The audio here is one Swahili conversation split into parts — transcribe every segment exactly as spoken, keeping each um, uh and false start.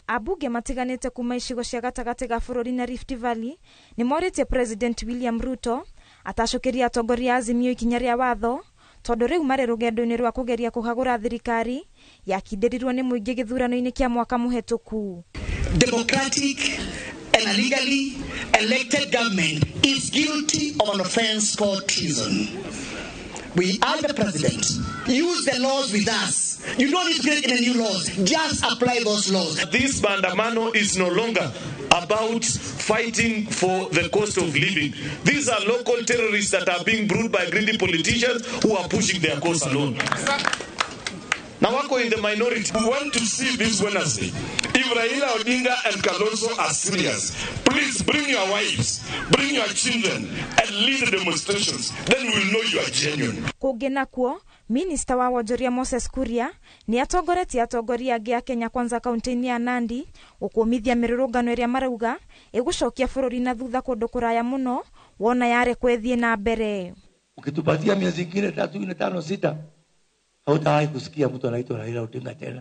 Ambunge matiganite kuma icigo cia gatagati ga bũrũri na Rift Valley ni morĩtie President William Ruto atacũkĩrie atongoria Azimio ikinya rĩa watho tondu riu mari rugendo-ini rwa kũgeria kũgarũra thirikari yakindĩrirwo ni mũingĩ gĩthurano-inĩ kĩa mwaka mũhetũku. Democratic and legally elected government is guilty of an offense called treason. We are the president. Use the laws with us. You don't need to create any new laws. Just apply those laws. This Bandamano is no longer about fighting for the cost of living. These are local terrorists that are being brewed by greedy politicians who are pushing their cause alone. Now, wako in the minority. We want to see this Wednesday. If Raila Odinga and Kalonzo are serious, please bring your wives, bring your children, and lead the demonstrations. Then we'll know you are genuine. Kũngĩ nakuo, Minister wa Wonjoria Moses Kuria ni atongoretie atongoria angĩ a Kenya Kwanza kaunti-inĩ ya Nandi gũkũmithia mĩrũrũngano ĩrĩa marauga ĩgũcokia bũrũri na thutha kũndũ kũraya mũno wona yare kwethie na mbere. Ukitupatia miezi ingine tatu ine tano sita hautawahi kusikia mtu anaitwa Raila Odinga tena.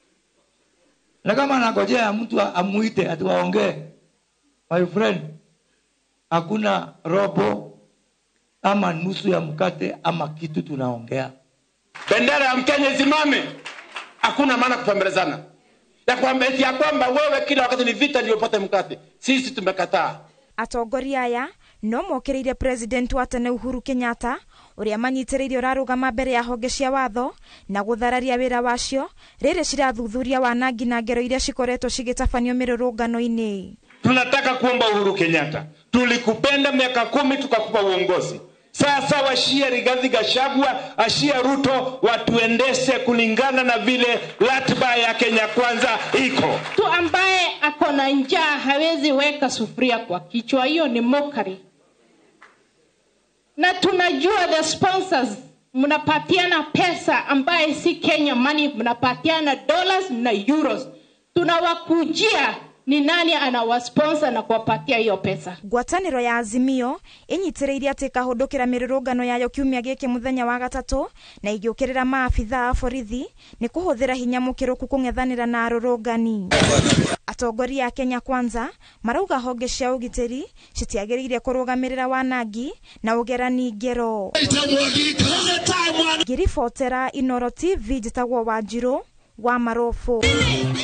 Na kama anangojea mtu amuite ati waongee, my friend, hakuna robo ama nusu ya mkate ama kitu tunaongea. Bendera ya Mkenya isimame. Hakuna maana kupembelezana. Ya kwamba eti ya kwamba wewe kila wakati ni vita ndio upate mkate. Sisi tumekataa. Atongoria aya no mokereire President wa tene Uhuru Kenyatta uria manyitĩrĩire ũrarũgama mbere ya honge cia watho na gũthararia wĩra wacio rĩrĩ cirathuthuria wanangi na ngero iria cikoretwo cigĩtabanio mĩrũrũngano-inĩ. Tunataka kuomba Uhuru Kenyatta. Tulikupenda miaka kumi tukakupa uongozi. Sasa washia Rigathi Gachagua, ashia Ruto watuendeshe kulingana na vile ratiba ya Kenya Kwanza iko. Tu ambaye akona njaa hawezi weka sufuria kwa kichwa, hiyo ni mokari. Na tunajua the sponsors mnapatiana pesa ambaye si Kenya money, mnapatiana dollars na euros. Tunawakujia ni nani anawasponsor na kuwapatia hiyo pesa. Ngwatanĩro ya Azimio inyitĩrĩire atĩ kahũndũkĩra mĩrũrũngano yayo kiumia gĩkĩ mũthenya wa gatatũ na igĩũkĩrĩra maabitha a borithi nĩ kũhũthĩra hinya mũkĩrũku kũng'ethanĩra na arũrũngani. Atongoria a Kenya Kwanza marauga honge cia ũgitĩri citiagĩrĩire kũrũgamĩrĩra wanangi na ũgerani ngero. Ngiribotera Inoro T V njĩtagwo Wanjirũ wa Marobo.